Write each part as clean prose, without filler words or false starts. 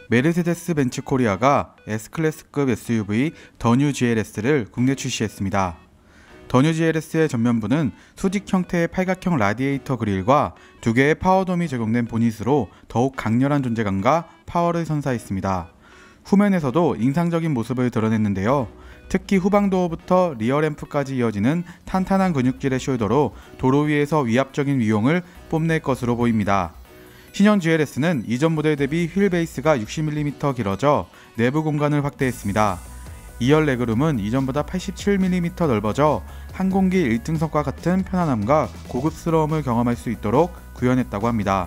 메르세데스 벤츠 코리아가 S클래스급 SUV 더 뉴 GLS를 국내 출시했습니다. 더 뉴 GLS의 전면부는 수직 형태의 팔각형 라디에이터 그릴과 두 개의 파워돔이 적용된 보닛으로 더욱 강렬한 존재감과 파워를 선사했습니다. 후면에서도 인상적인 모습을 드러냈는데요. 특히 후방도어부터 리어램프까지 이어지는 탄탄한 근육질의 숄더로 도로 위에서 위압적인 위용을 뽐낼 것으로 보입니다. 신형 GLS는 이전 모델 대비 휠 베이스가 60mm 길어져 내부 공간을 확대했습니다. 2열 레그룸은 이전보다 87mm 넓어져 항공기 1등석과 같은 편안함과 고급스러움을 경험할 수 있도록 구현했다고 합니다.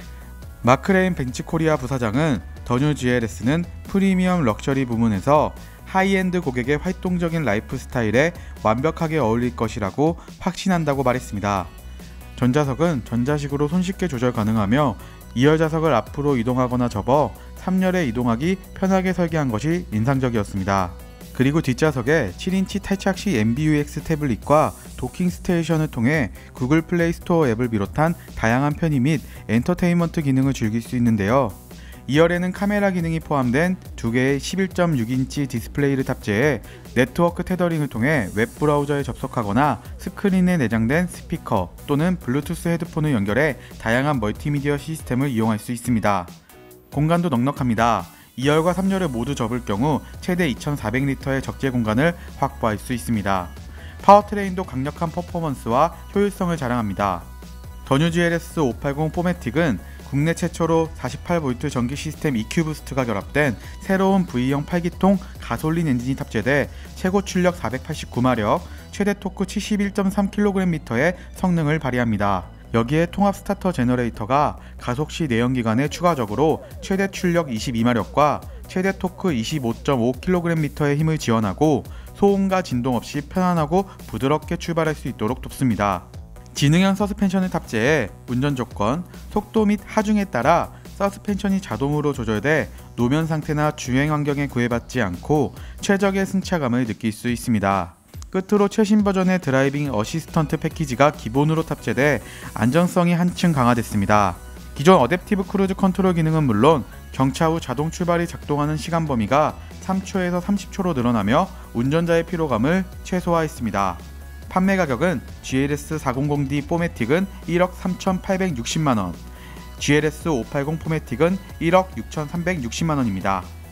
마크 레인 벤츠 코리아 부사장은 더 뉴 GLS는 프리미엄 럭셔리 부문에서 하이엔드 고객의 활동적인 라이프 스타일에 완벽하게 어울릴 것이라고 확신한다고 말했습니다. 전자석은 전자식으로 손쉽게 조절 가능하며 2열 좌석을 앞으로 이동하거나 접어 3열에 이동하기 편하게 설계한 것이 인상적이었습니다. 그리고 뒷좌석에 7인치 탈착식 MBUX 태블릿과 도킹 스테이션을 통해 구글 플레이 스토어 앱을 비롯한 다양한 편의 및 엔터테인먼트 기능을 즐길 수 있는데요. 2열에는 카메라 기능이 포함된 두 개의 11.6인치 디스플레이를 탑재해 네트워크 테더링을 통해 웹브라우저에 접속하거나 스크린에 내장된 스피커 또는 블루투스 헤드폰을 연결해 다양한 멀티미디어 시스템을 이용할 수 있습니다. 공간도 넉넉합니다. 2열과 3열을 모두 접을 경우 최대 2,400리터의 적재 공간을 확보할 수 있습니다. 파워트레인도 강력한 퍼포먼스와 효율성을 자랑합니다. 더 뉴 GLS 580 4매틱은 국내 최초로 48V 전기 시스템 EQ 부스트가 결합된 새로운 V형 8기통 가솔린 엔진이 탑재돼 최고 출력 489마력, 최대 토크 71.3kgm의 성능을 발휘합니다. 여기에 통합 스타터 제너레이터가 가속시 내연기관에 추가적으로 최대 출력 22마력과 최대 토크 25.5kgm의 힘을 지원하고 소음과 진동 없이 편안하고 부드럽게 출발할 수 있도록 돕습니다. 지능형 서스펜션을 탑재해 운전 조건, 속도 및 하중에 따라 서스펜션이 자동으로 조절돼 노면 상태나 주행 환경에 구애받지 않고 최적의 승차감을 느낄 수 있습니다. 끝으로 최신 버전의 드라이빙 어시스턴트 패키지가 기본으로 탑재돼 안정성이 한층 강화됐습니다. 기존 어댑티브 크루즈 컨트롤 기능은 물론 경차 후 자동 출발이 작동하는 시간 범위가 3초에서 30초로 늘어나며 운전자의 피로감을 최소화했습니다. 판매 가격은 GLS 400D 4매틱은 1억 3,860만원, GLS 580 4매틱은 1억 6,360만원입니다.